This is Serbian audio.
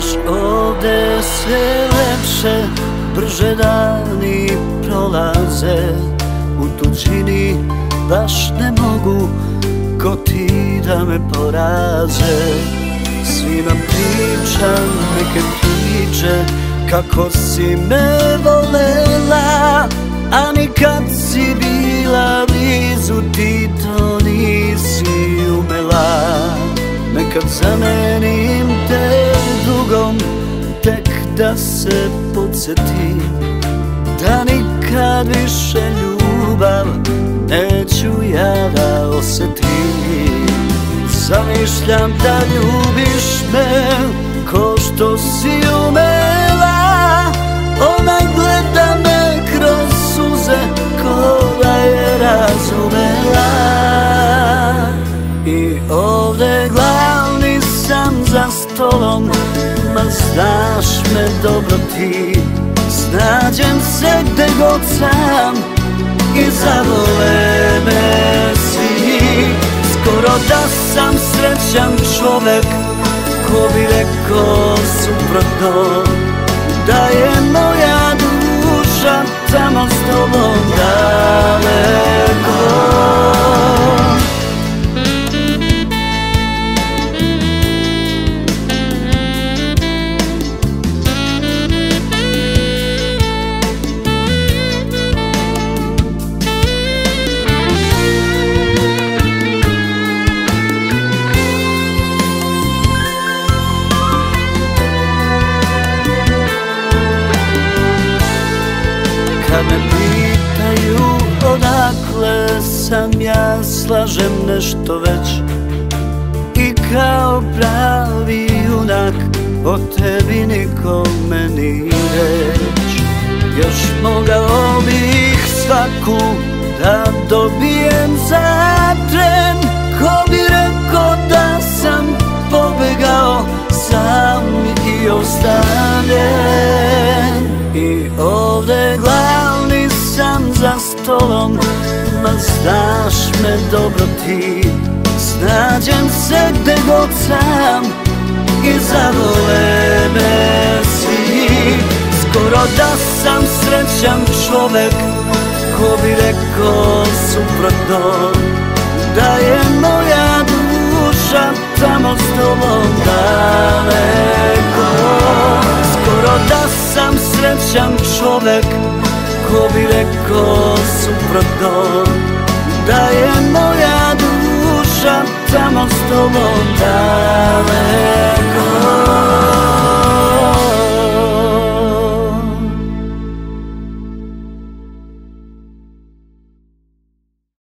ovde sve lepše, brže dani prolaze. U tuđini baš ne mogu ko ti da me poraze. Svima pričam neke priče kako si me volela, a nikad si bila blizu, ti to nisi umela. Nekad zamenim te dugom, tek da se podsjetim da nikad više ljubav neću ja da osjetim. Zamišljam da ljubiš me ko što si umela, ona gleda me kroz suze ko da je razumela. I ovde glavni sam za stolom, ma znaš me dobro ti. Snađem se gde god sam i zavole me svi. Skoro da sam srećan čovek ko bi rekao suprotno, da je moja duša tamo s tobom daleko. Kad me pitaju odakle sam, ja slažem nešto već i kao pravi junak o tebi nikome ni reč. Još mogao bih svaku da dobijem za tren, ko bi rekao da sam pobegao sam i ostanem. I ovde glavni sam za stolom, ma znaš me dobro ti. Snađem se gde god sam i zavole me svi. Skoro da sam srećan čovek ko bi rekao suprotno, da je moja duša tamo s tobom daleko. Skoro da sam srećan čovek ko bi rekao suprotno, da je moja